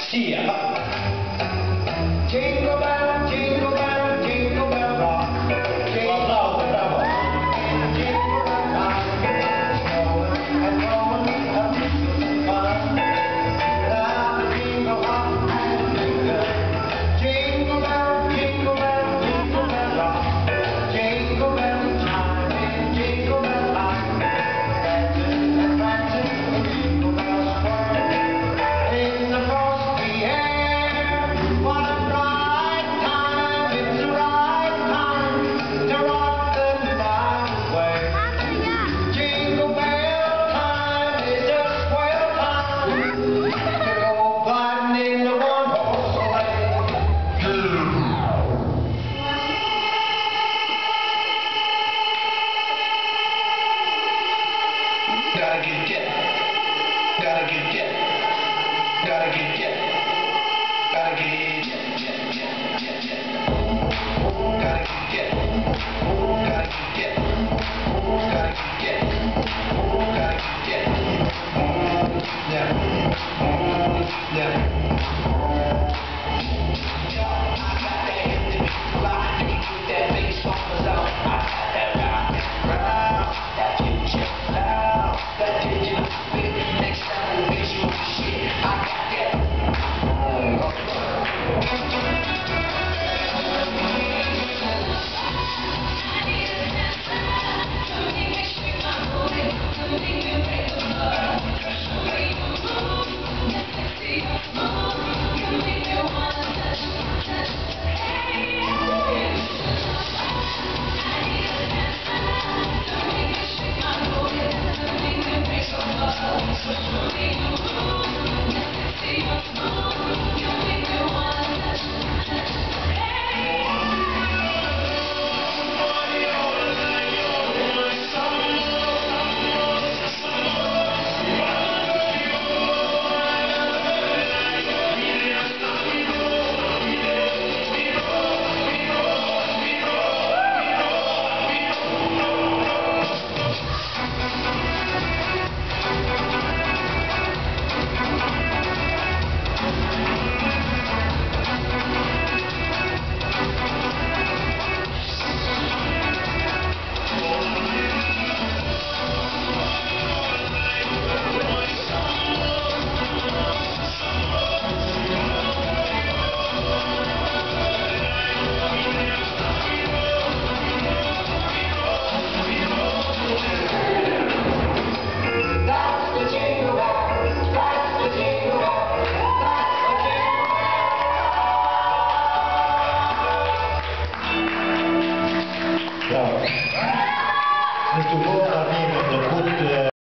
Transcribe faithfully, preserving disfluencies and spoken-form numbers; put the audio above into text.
Sia. Jingle bell, jingle bell, jingle bell rock. Applauso, bravo. Jingle bell rock. Snowing and blowing up the fun. Now the jingle hop and jingle. Jingle bell, jingle bell, jingle bell rock. Jingle bell chime in jingle bell time. Dancing and prancing, jingle bells swirl in the frosty air. What a bright time! It's the right time to rock them by the way. Jingle bell time is just swell time to go gliding in the one-horse sleigh. Gotta get jet, gotta get jet, gotta get jet, gotta get jet, jet, jet, jet, jet. Gotta get jet, gotta get jet, gotta get jet, gotta get jet. Yeah, yeah. I got that hip to make you fly, you put that bass on the zone. I got that rock and roll, that future loud, that digital bit. Next time we visual shit, I got that. Mister Bull,